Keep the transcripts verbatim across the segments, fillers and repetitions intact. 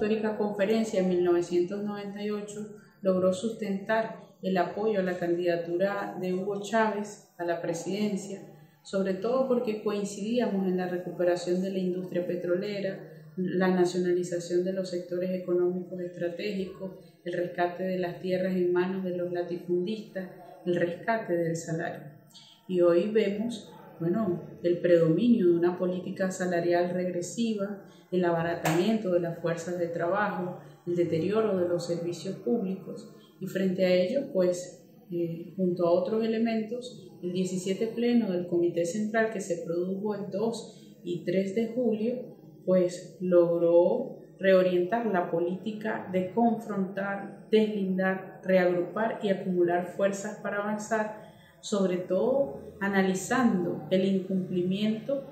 histórica conferencia en mil novecientos noventa y ocho logró sustentar el apoyo a la candidatura de Hugo Chávez a la presidencia, sobre todo porque coincidíamos en la recuperación de la industria petrolera, la nacionalización de los sectores económicos estratégicos, el rescate de las tierras en manos de los latifundistas, el rescate del salario. Y hoy vemos, bueno, el predominio de una política salarial regresiva, el abaratamiento de las fuerzas de trabajo, el deterioro de los servicios públicos, y frente a ello, pues, eh, junto a otros elementos, el diecisiete pleno del Comité Central que se produjo el dos y tres de julio, pues logró reorientar la política de confrontar, deslindar, reagrupar y acumular fuerzas para avanzar, sobre todo analizando el incumplimiento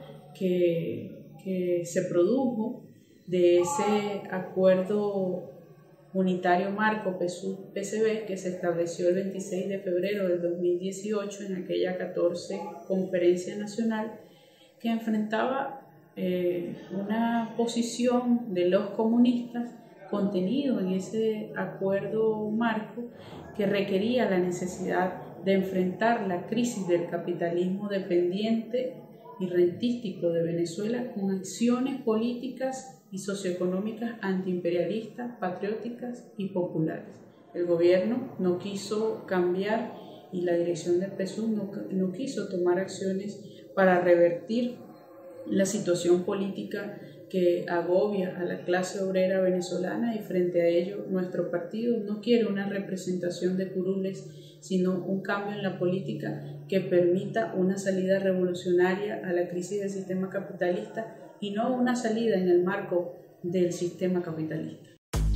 que, que se produjo de ese acuerdo unitario marco P S U P C B que se estableció el veintiséis de febrero del dos mil dieciocho en aquella catorce conferencia nacional, que enfrentaba eh, una posición de los comunistas contenido en ese acuerdo marco que requería la necesidad de enfrentar la crisis del capitalismo dependiente y rentístico de Venezuela con acciones políticas y socioeconómicas antiimperialistas, patrióticas y populares. El gobierno no quiso cambiar y la dirección del P S U no, no quiso tomar acciones para revertir la situación política que agobia a la clase obrera venezolana, y frente a ello nuestro partido no quiere una representación de curules, sino un cambio en la política que permita una salida revolucionaria a la crisis del sistema capitalista y no una salida en el marco del sistema capitalista.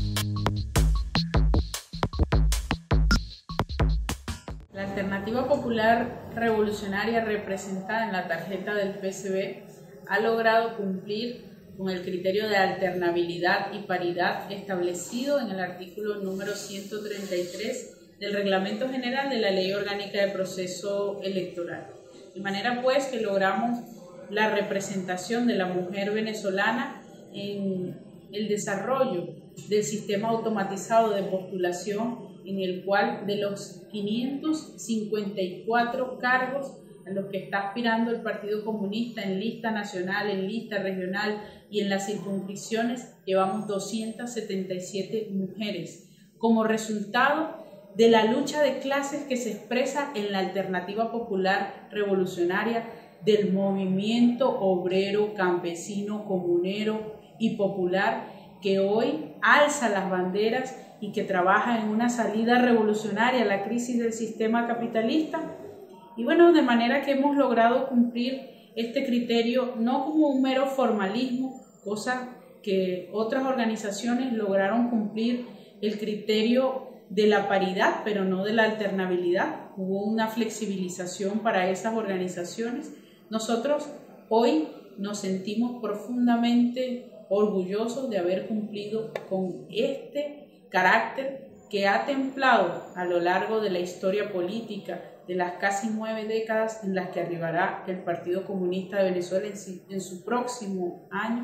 La Alternativa Popular Revolucionaria representada en la tarjeta del P S B ha logrado cumplir con el criterio de alternabilidad y paridad establecido en el artículo número ciento treinta y tres del Reglamento General de la Ley Orgánica de Proceso Electoral. De manera pues que logramos la representación de la mujer venezolana en el desarrollo del sistema automatizado de postulación, en el cual de los quinientos cincuenta y cuatro cargos a los que está aspirando el Partido Comunista en lista nacional, en lista regional y en las circunscripciones, llevamos doscientas setenta y siete mujeres, como resultado de la lucha de clases que se expresa en la Alternativa Popular Revolucionaria del movimiento obrero, campesino, comunero y popular, que hoy alza las banderas y que trabaja en una salida revolucionaria a la crisis del sistema capitalista. Y bueno, de manera que hemos logrado cumplir este criterio no como un mero formalismo, cosa que otras organizaciones lograron cumplir el criterio de la paridad, pero no de la alternabilidad. Hubo una flexibilización para esas organizaciones. Nosotros hoy nos sentimos profundamente orgullosos de haber cumplido con este carácter que ha templado a lo largo de la historia política de las casi nueve décadas en las que arribará el Partido Comunista de Venezuela en su, en su próximo año,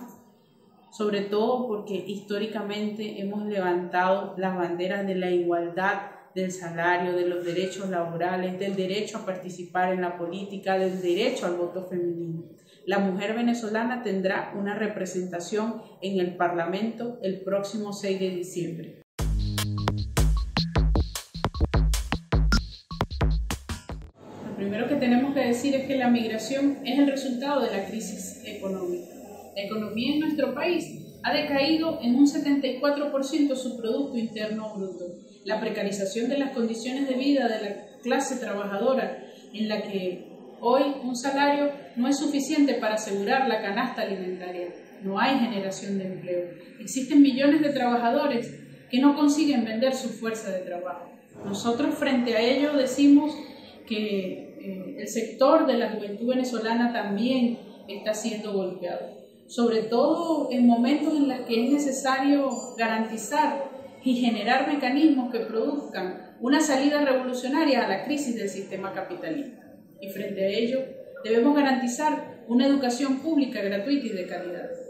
sobre todo porque históricamente hemos levantado las banderas de la igualdad, del salario, de los derechos laborales, del derecho a participar en la política, del derecho al voto femenino. La mujer venezolana tendrá una representación en el Parlamento el próximo seis de diciembre. Lo primero que tenemos que decir es que la migración es el resultado de la crisis económica. La economía en nuestro país ha decaído en un setenta y cuatro por ciento su Producto Interno Bruto. La precarización de las condiciones de vida de la clase trabajadora, en la que hoy un salario no es suficiente para asegurar la canasta alimentaria. No hay generación de empleo. Existen millones de trabajadores que no consiguen vender su fuerza de trabajo. Nosotros frente a ello decimos que eh, el sector de la juventud venezolana también está siendo golpeado, sobre todo en momentos en los que es necesario garantizar y generar mecanismos que produzcan una salida revolucionaria a la crisis del sistema capitalista. Y frente a ello debemos garantizar una educación pública gratuita y de calidad.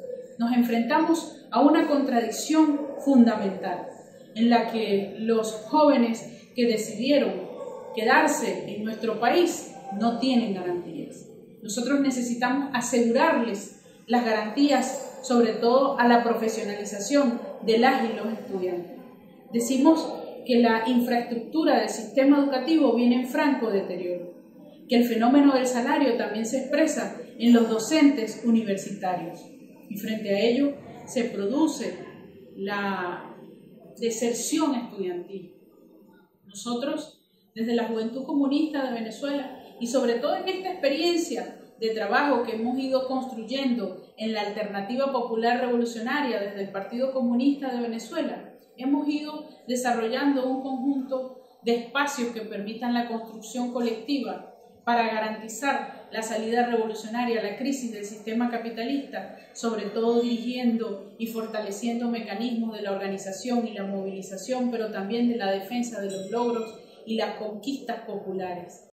nos enfrentamos a una contradicción fundamental en la que los jóvenes que decidieron quedarse en nuestro país no tienen garantías. Nosotros necesitamos asegurarles las garantías, sobre todo a la profesionalización de las y los estudiantes. Decimos que la infraestructura del sistema educativo viene en franco deterioro, que el fenómeno del salario también se expresa en los docentes universitarios y frente a ello se produce la deserción estudiantil. Nosotros, desde la Juventud Comunista de Venezuela y sobre todo en esta experiencia de trabajo que hemos ido construyendo en la Alternativa Popular Revolucionaria desde el Partido Comunista de Venezuela, hemos ido desarrollando un conjunto de espacios que permitan la construcción colectiva para garantizar la salida revolucionaria a la crisis del sistema capitalista, sobre todo dirigiendo y fortaleciendo mecanismos de la organización y la movilización, pero también de la defensa de los logros y las conquistas populares.